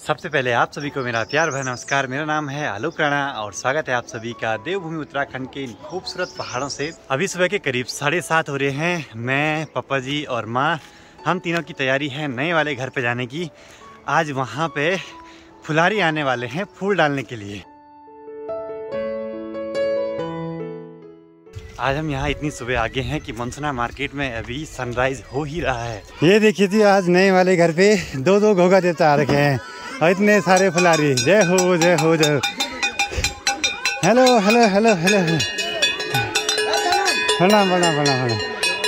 सबसे पहले आप सभी को मेरा प्यार भरा नमस्कार। मेरा नाम है आलोक राणा और स्वागत है आप सभी का देवभूमि उत्तराखंड के इन खूबसूरत पहाड़ों से। अभी सुबह के करीब 7:30 हो रहे हैं। मैं, पापा जी और माँ, हम तीनों की तैयारी है नए वाले घर पे जाने की। आज वहाँ पे फुलारी आने वाले हैं फूल डालने के लिए। आज हम यहाँ इतनी सुबह आगे हैं कि मनसुना मार्केट में अभी सनराइज हो ही रहा है। ये देखिए थी आज नए वाले घर पे दो घोगा देवता आ रखे हैं और इतने सारे फुलारी। जय हो जय हो जय हो। हेलो हेलो हेलो हेलो प्रणाम प्रणाम प्रणाम प्रणाम।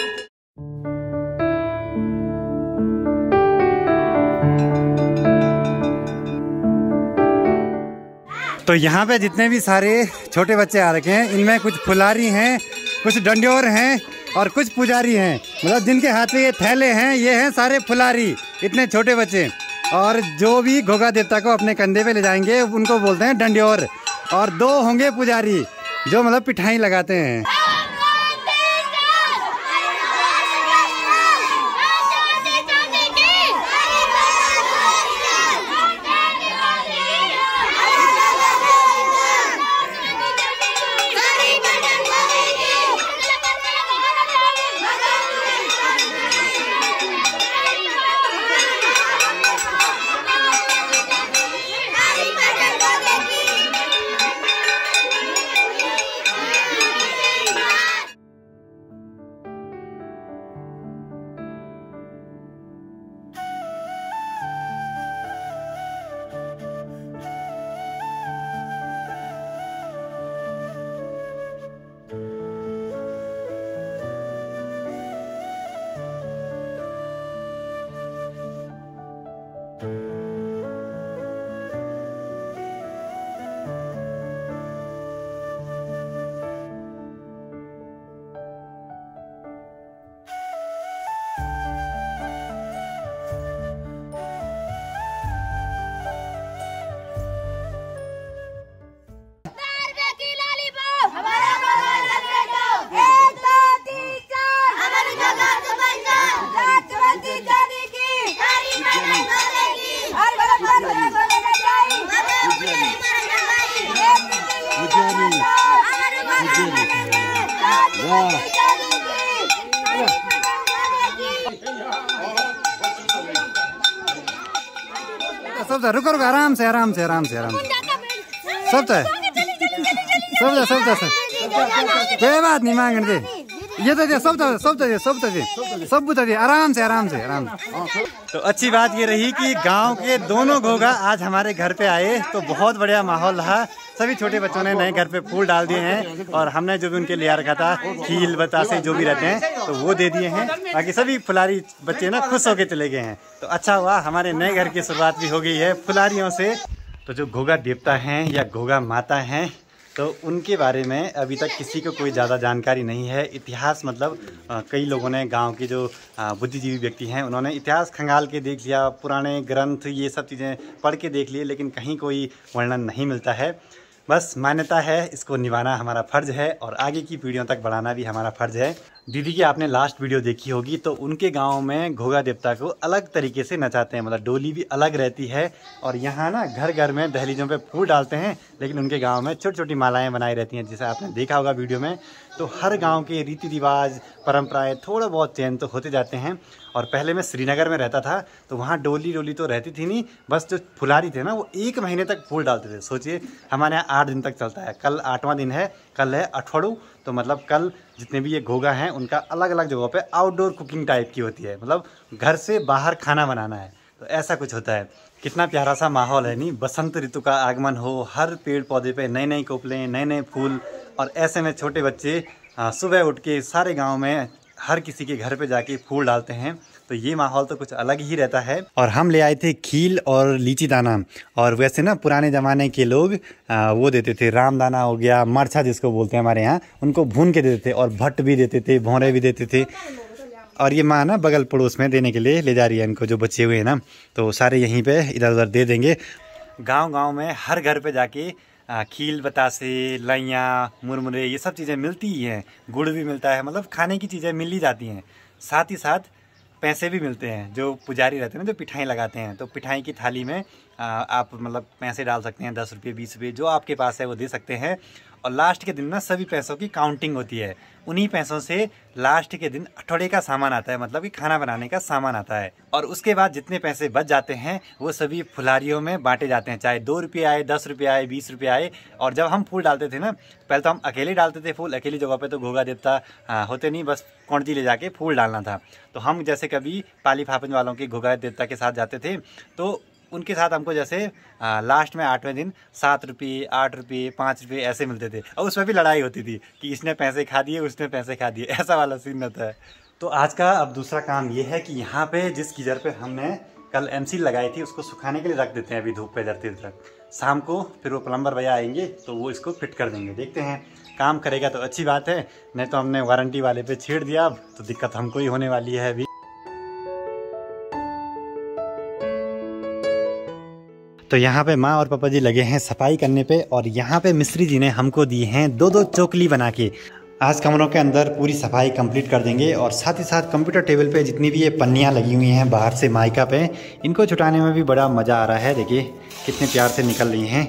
तो यहाँ पे जितने भी सारे छोटे बच्चे आ रखे हैं इनमें कुछ फुलारी हैं, कुछ डंडोर हैं और कुछ पुजारी हैं। मतलब जिनके हाथ में ये थैले हैं ये हैं सारे फुलारी, इतने छोटे बच्चे। और जो भी घोगा देवता को अपने कंधे पे ले जाएंगे उनको बोलते हैं डंडोर। और 2 होंगे पुजारी जो मतलब पिठाई लगाते हैं। सब रुको रुको आराम से आराम से आराम से आराम से सब कोई बात नहीं मांगने दे। ये तो दे सब दे आराम से आराम से आराम से। तो अच्छी बात ये रही कि गांव के दोनों घोगा आज हमारे घर पे आए तो बहुत बढ़िया माहौल रहा। सभी छोटे बच्चों ने नए घर पे फूल डाल दिए हैं और हमने जो भी उनके लिए रखा था खील बतासे जो भी रहते हैं तो वो दे दिए हैं। बाकी सभी फुलारी बच्चे ना खुश होके चले गए हैं। तो अच्छा हुआ हमारे नए घर की शुरुआत भी हो गई है फुलारियों से। तो जो घोगा देवता हैं या घोगा माता हैं तो उनके बारे में अभी तक किसी को कोई ज़्यादा जानकारी नहीं है। इतिहास मतलब कई लोगों ने गांव के जो बुद्धिजीवी व्यक्ति हैं उन्होंने इतिहास खंगाल के देख लिया, पुराने ग्रंथ ये सब चीज़ें पढ़ के देख लिए, लेकिन कहीं कोई वर्णन नहीं मिलता है। बस मान्यता है, इसको निभाना हमारा फ़र्ज़ है और आगे की पीढ़ियों तक बढ़ाना भी हमारा फ़र्ज़ है। दीदी की आपने लास्ट वीडियो देखी होगी तो उनके गांव में घोगा देवता को अलग तरीके से नचाते हैं, मतलब डोली भी अलग रहती है। और यहाँ ना घर घर में दहलीजों पे फूल डालते हैं, लेकिन उनके गांव में छोटी छोटी मालाएं बनाई रहती हैं, जैसे आपने देखा होगा वीडियो में। तो हर गांव के रीति रिवाज परंपराएं थोड़ा बहुत चेंज तो होते जाते हैं। और पहले मैं श्रीनगर में रहता था तो वहाँ डोली तो रहती थी नहीं, बस जो फुलारी थे ना वो 1 महीने तक फूल डालते थे। सोचिए हमारे यहाँ 8 दिन तक चलता है। कल 8वां दिन है, कल है अठवाड़ू। तो मतलब कल जितने भी ये घोगा हैं उनका अलग अलग जगहों पे आउटडोर कुकिंग टाइप की होती है, मतलब घर से बाहर खाना बनाना है। तो ऐसा कुछ होता है। कितना प्यारा सा माहौल है नहीं। बसंत ऋतु का आगमन हो, हर पेड़ पौधे पे नए नए कोपले, नए नए फूल। और ऐसे में छोटे बच्चे सुबह उठ के सारे गांव में हर किसी के घर पे जाके फूल डालते हैं। तो ये माहौल तो कुछ अलग ही रहता है। और हम ले आए थे खील और लीची दाना। और वैसे ना पुराने ज़माने के लोग वो देते थे, राम दाना हो गया, मरछा जिसको बोलते हैं हमारे यहाँ, उनको भून के देते थे। और भट्ट भी देते थे, भौरे भी देते थे। और ये माँ ना बगल पड़ोस में देने के लिए ले जा रही है इनको, जो बचे हुए हैं ना, तो सारे यहीं पे इधर उधर दे देंगे। गांव-गांव में हर घर पे जाके खील बतासे, लइयाँ, मुरमुरे ये सब चीज़ें मिलती ही हैं। गुड़ भी मिलता है, मतलब खाने की चीज़ें मिल ही जाती हैं। साथ ही साथ पैसे भी मिलते हैं। जो पुजारी रहते हैं ना, जो पिठाई लगाते हैं, तो पिठाई की थाली में आप मतलब पैसे डाल सकते हैं, 10 रुपये 20 रुपये जो आपके पास है वो दे सकते हैं। और लास्ट के दिन ना सभी पैसों की काउंटिंग होती है। उन्हीं पैसों से लास्ट के दिन अठौड़े का सामान आता है, मतलब कि खाना बनाने का सामान आता है। और उसके बाद जितने पैसे बच जाते हैं वो सभी फुलारियों में बांटे जाते हैं, चाहे 2 रुपये आए, 10 रुपये आए, 20 रुपये आए। और जब हम फूल डालते थे ना, पहले तो हम अकेले डालते थे फूल, अकेली जगह पे तो घोगा देवता होते नहीं, बस कौंटी ले जाके फूल डालना था। तो हम जैसे कभी पाली फापन वालों के घोगा देवता के साथ जाते थे, तो उनके साथ हमको जैसे लास्ट में 8वें दिन 7 रुपये, 8 रुपये, 5 रुपये ऐसे मिलते थे। और उसमें भी लड़ाई होती थी कि इसने पैसे खा दिए, उसने पैसे खा दिए, ऐसा वाला सीन रहता है। तो आज का अब दूसरा काम ये है कि यहाँ पे जिस गीजर पे हमने कल एमसील लगाई थी उसको सुखाने के लिए रख देते हैं अभी धूप पे जरते तक। शाम को फिर वो प्लम्बर भैया आएंगे तो वो इसको फिट कर देंगे। देखते हैं, काम करेगा तो अच्छी बात है, नहीं तो हमने वारंटी वाले पे छेड़ दिया अब तो दिक्कत हमको ही होने वाली है अभी। तो यहाँ पे माँ और पापा जी लगे हैं सफाई करने पे, और यहाँ पे मिस्त्री जी ने हमको दी हैं 2-2 चोकली बना के। आज कमरों के अंदर पूरी सफाई कंप्लीट कर देंगे, और साथ ही साथ कंप्यूटर टेबल पे जितनी भी ये पन्नियाँ लगी हुई हैं बाहर से माइका पे, इनको छुटाने में भी बड़ा मज़ा आ रहा है। देखिए कितने प्यार से निकल रही हैं।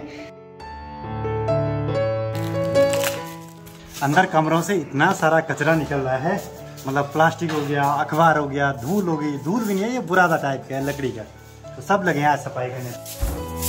अंदर कमरों से इतना सारा कचरा निकल रहा है, मतलब प्लास्टिक हो गया, अखबार हो गया, धूल हो गई, धूल भी नहीं है, ये बुरादा टाइप का है लकड़ी का। तो सब लगे हैं आज सफाई करने।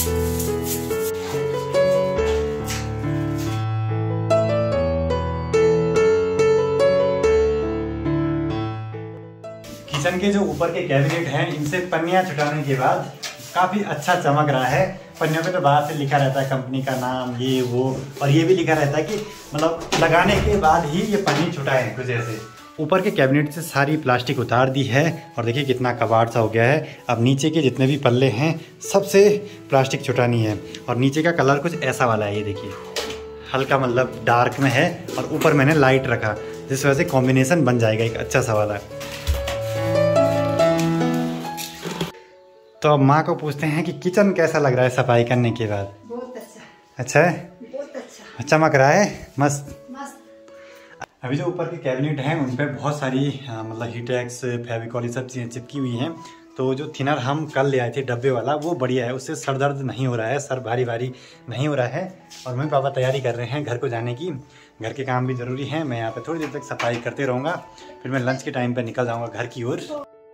किचन के जो ऊपर के कैबिनेट हैं, इनसे पन्नियाँ छुटाने के बाद काफ़ी अच्छा चमक रहा है। पन्नियों पे तो बाहर से लिखा रहता है कंपनी का नाम, ये वो, और ये भी लिखा रहता है कि मतलब लगाने के बाद ही ये पन्नी छुटाएं कुछ ऐसे। ऊपर के कैबिनेट से सारी प्लास्टिक उतार दी है, और देखिए कितना कबाड़ सा हो गया है। अब नीचे के जितने भी पल्ले हैं सबसे प्लास्टिक छुटानी है, और नीचे का कलर कुछ ऐसा वाला है, ये देखिए हल्का मतलब डार्क में है, और ऊपर मैंने लाइट रखा जिस वजह से कॉम्बिनेशन बन जाएगा एक अच्छा सा वाला। तो अब माँ को पूछते हैं कि किचन कैसा लग रहा है सफाई करने के बाद। बहुत अच्छा। अच्छा है, बहुत अच्छा, चमक रहा है, मस्त। अभी जो ऊपर के कैबिनेट हैं उन पर बहुत सारी मतलब हीटेक्स, फेविकॉल, ये सब चीज़ें चिपकी हुई हैं। तो जो थिनर हम कल ले आए थे डब्बे वाला, वो बढ़िया है, उससे सर दर्द नहीं हो रहा है, सर भारी भारी नहीं हो रहा है। और मम्मी पापा तैयारी कर रहे हैं घर को जाने की। घर के काम भी ज़रूरी हैं, मैं यहाँ पे थोड़ी देर तक सफाई करते रहूँगा, फिर मैं लंच के टाइम पर निकल जाऊँगा घर की ओर।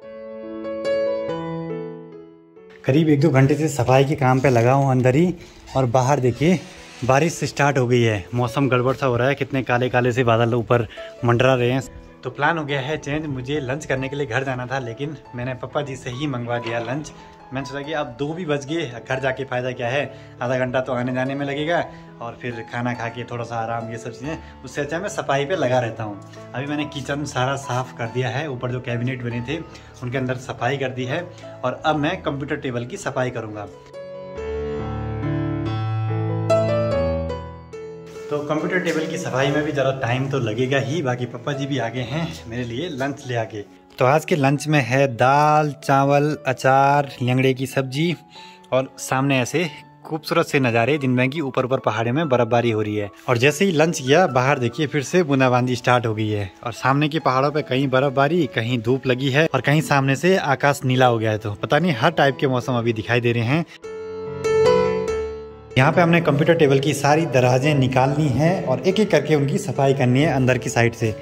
करीब 1-2 घंटे से सफाई के काम पे लगा हूँ अंदर ही, और बाहर देखिए बारिश स्टार्ट हो गई है, मौसम गड़बड़ सा हो रहा है, कितने काले काले से बादल ऊपर मंडरा रहे हैं। तो प्लान हो गया है चेंज, मुझे लंच करने के लिए घर जाना था, लेकिन मैंने पापा जी से ही मंगवा दिया लंच। मैंने सोचा कि अब 2 भी बज गए, घर जाके फ़ायदा क्या है, आधा घंटा तो आने जाने में लगेगा, और फिर खाना खा के थोड़ा सा आराम, ये सब चीज़ें, उससे अच्छा मैं सफाई पे लगा रहता हूँ। अभी मैंने किचन सारा साफ़ कर दिया है, ऊपर जो कैबिनेट बने थे उनके अंदर सफाई कर दी है, और अब मैं कंप्यूटर टेबल की सफाई करूँगा। तो कंप्यूटर टेबल की सफाई में भी ज़रा टाइम तो लगेगा ही। बाकी पापा जी भी आगे हैं मेरे लिए लंच ले आके। तो आज के लंच में है दाल, चावल, अचार, लंगड़े की सब्जी, और सामने ऐसे खूबसूरत से नज़ारे जिनमें कि ऊपर ऊपर पहाड़ों में बर्फबारी हो रही है। और जैसे ही लंच किया बाहर देखिए फिर से बूंदाबांदी स्टार्ट हो गई है, और सामने की पहाड़ों पे कहीं बर्फबारी, कहीं धूप लगी है, और कहीं सामने से आकाश नीला हो गया है। तो पता नहीं, हर टाइप के मौसम अभी दिखाई दे रहे हैं। यहाँ पे हमने कंप्यूटर टेबल की सारी दराजें निकालनी है, और एक एक करके उनकी सफाई करनी है अंदर की साइड से।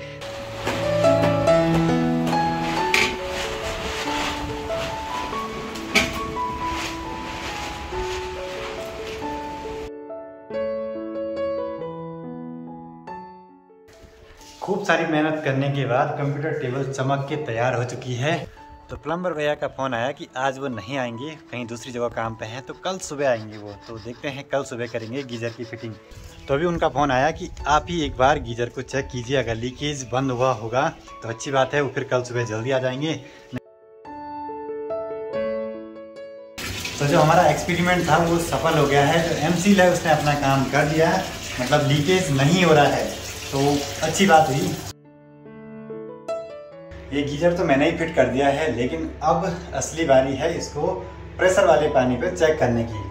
खूब सारी मेहनत करने के बाद कंप्यूटर टेबल चमक के तैयार हो चुकी है। तो प्लम्बर भैया का फ़ोन आया कि आज वो नहीं आएंगे, कहीं दूसरी जगह काम पे हैं, तो कल सुबह आएंगे वो। तो देखते हैं, कल सुबह करेंगे गीज़र की फिटिंग। तो अभी उनका फ़ोन आया कि आप ही एक बार गीज़र को चेक कीजिए, अगर लीकेज बंद हुआ होगा तो अच्छी बात है, वो फिर कल सुबह जल्दी आ जाएंगे। तो जो हमारा एक्सपेरिमेंट था वो सफल हो गया है। जो एमसील है उसने अपना काम कर दिया है, मतलब लीकेज नहीं हो रहा है, तो अच्छी बात हुई। ये गीजर तो मैंने ही फिट कर दिया है, लेकिन अब असली बारी है इसको प्रेशर वाले पानी पे चेक करने की।